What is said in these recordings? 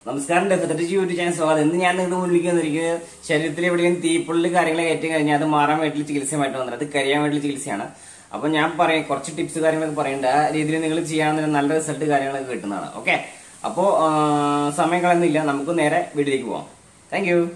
നമസ്കാരം. YouTube channel സ്വാഗതം. ഇന്ന് ഞാൻ നിങ്ങളുടെ മുന്നിലേക്ക് വന്നിരിക്കുന്നത് ശരീരത്തിൽ എവിടെയും തീപ്പൊള്ളി കാര്യങ്ങൾ കയറ്റി കഴിഞ്ഞാൽ അത് മാറാൻ വേണ്ടിയിട്ട് ചികിത്സയുമായിട്ട് വന്നത്, അത് കരിയാൻ വേണ്ടി ചികിത്സയാണ്. അപ്പൊ ഞാൻ പറയാം കുറച്ച് ടിപ്സ് കാര്യങ്ങളൊക്കെ പറയേണ്ട ആ രീതിയിൽ നിങ്ങൾ ചെയ്യാവുന്ന നല്ല റിസൾട്ട് കാര്യങ്ങളൊക്കെ കിട്ടുന്നതാണ്. ഓക്കെ, അപ്പോ സമയം കളയുന്നില്ല, നമുക്ക് നേരെ വീട്ടിലേക്ക് പോവാം. Thank you.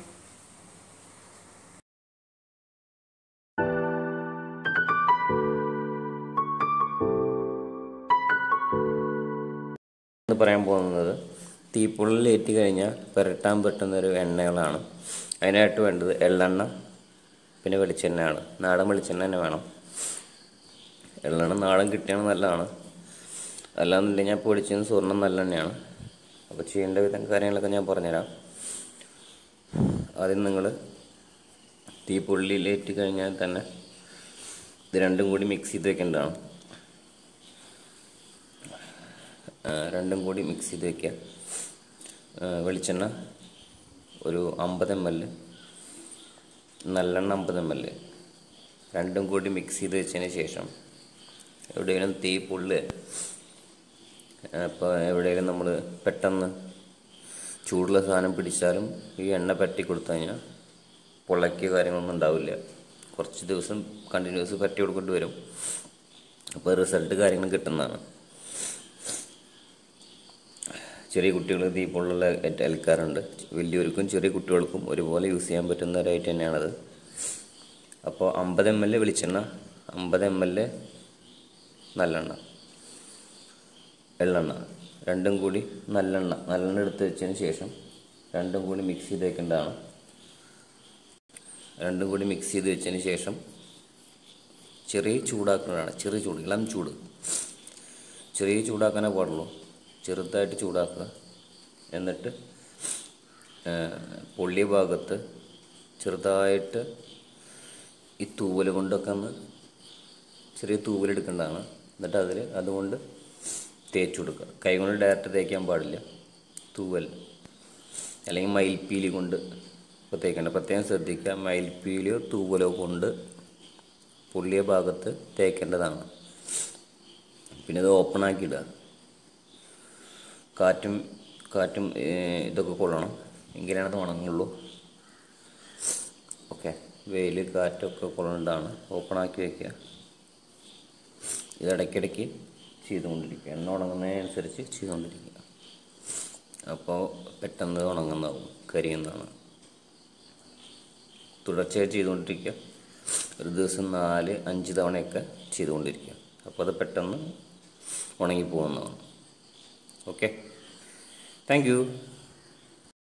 പറയാൻ പോകുന്നത് തീപ്പൊള്ളിലേറ്റി കഴിഞ്ഞാൽ പുരട്ടാൻ പറ്റുന്നൊരു എണ്ണകളാണ്. അതിനായിട്ട് വേണ്ടത് എള്ളെണ്ണ, പിന്നെ വെളിച്ചെണ്ണയാണ്. നാടൻ വെളിച്ചെണ്ണ തന്നെ വേണം. എള്ളെണ്ണ നാടൻ കിട്ടിയാണ് നല്ലതാണ്, അല്ലാന്നുണ്ടെങ്കിൽ ഞാൻ പൊടിച്ചത് സ്വർണ്ണം നല്ലെണ്ണയാണ്. അപ്പോൾ ചെയ്യേണ്ട വിധം കാര്യങ്ങളൊക്കെ ഞാൻ പറഞ്ഞുതരാം. ആദ്യം നിങ്ങൾ തീപ്പൊള്ളിയിലേറ്റി കഴിഞ്ഞാൽ തന്നെ ഇത് രണ്ടും കൂടി മിക്സ് ചെയ്ത് വെക്കേണ്ടതാണ്. രണ്ടും കൂടി മിക്സ് ചെയ്ത് വയ്ക്കുക. വെളിച്ചെണ്ണ ഒരു 50 ml, നല്ലെണ്ണ 50 ml, രണ്ടും കൂടി മിക്സ് ചെയ്ത് വെച്ചതിന് ശേഷം എവിടെയെങ്കിലും തീ പൊള്ളുക, ഇപ്പോൾ എവിടെയെങ്കിലും നമ്മൾ പെട്ടെന്ന് ചൂടുള്ള സാധനം പിടിച്ചാലും ഈ എണ്ണ പറ്റി കൊടുത്തു കഴിഞ്ഞാൽ പൊള്ളയ്ക്ക് കാര്യങ്ങളൊന്നും ഉണ്ടാവില്ല. കുറച്ച് ദിവസം കണ്ടിന്യൂസ് പറ്റി കൊടുക്കേണ്ടി വരും. അപ്പോൾ റിസൾട്ട് കാര്യങ്ങൾ കിട്ടുന്നതാണ്. ചെറിയ കുട്ടികൾ തീപ്പൊള്ളുള്ള ഏൽക്കാറുണ്ട്. വലിയവർക്കും ചെറിയ കുട്ടികൾക്കും ഒരുപോലെ യൂസ് ചെയ്യാൻ പറ്റുന്ന ഒരു ഐറ്റം തന്നെയാണത്. അപ്പോൾ 50 ml വെളിച്ചെണ്ണ, 50 ml നല്ലെണ്ണ, എള്ളെണ്ണ, രണ്ടും കൂടി നല്ലെണ്ണ എടുത്ത് വെച്ചതിന് ശേഷം രണ്ടും കൂടി മിക്സ് ചെയ്ത് വെക്കേണ്ടതാണ്. രണ്ടും കൂടി മിക്സ് ചെയ്ത് വെച്ചതിന് ശേഷം ചെറിയ ചൂടാക്കുന്നതാണ്. ചെറിയ ചൂട്, ഇളം ചൂട്, ചെറിയ ചൂടാക്കാനേ പാടുള്ളൂ. ചെറുതായിട്ട് ചൂടാക്കുക. എന്നിട്ട് പൊള്ളിയ ഭാഗത്ത് ചെറുതായിട്ട് ഈ തൂവൽ കൊണ്ടൊക്കെ ഒന്ന് ചെറിയ തൂവലെടുക്കേണ്ടതാണ്. എന്നിട്ട് അതുകൊണ്ട് തേച്ച് കൊടുക്കുക. കൈ കൊണ്ട് ഡയറക്റ്റ് തേക്കാൻ പാടില്ല. തൂവൽ അല്ലെങ്കിൽ മയിൽപ്പീലി കൊണ്ട് ഇപ്പോൾ തേക്കേണ്ട. പ്രത്യേകം ശ്രദ്ധിക്കുക, മയിൽപ്പീലിയോ തൂവലോ കൊണ്ട് പൊള്ളിയ ഭാഗത്ത് തേക്കേണ്ടതാണ്. പിന്നെ ഇത് ഓപ്പണാക്കി ഇടുക. കാറ്റും ഇതൊക്കെ കൊള്ളണം, എങ്കിലാണ് അത് ഉണങ്ങുള്ളൂ. ഓക്കെ, വെയിൽ കാറ്റൊക്കെ കൊള്ളേണ്ടതാണ്. ഓപ്പണാക്കി വയ്ക്കുക. ഇത് ഇടയ്ക്കിടയ്ക്ക് ചെയ്തുകൊണ്ടിരിക്കുക. എണ്ണ ഉണങ്ങുന്നതിനനുസരിച്ച് ചെയ്തുകൊണ്ടിരിക്കുക. അപ്പോൾ പെട്ടെന്ന് ഉണങ്ങുന്നതാവും, കരിയുന്നതാണ്. തുടർച്ചയായി ചെയ്തുകൊണ്ടിരിക്കുക. ഒരു ദിവസം 4-5 തവണയൊക്കെ ചെയ്തുകൊണ്ടിരിക്കുക. അപ്പോൾ അത് പെട്ടെന്ന് ഉണങ്ങിപ്പോകുന്നതാണ്. Okay, thank you.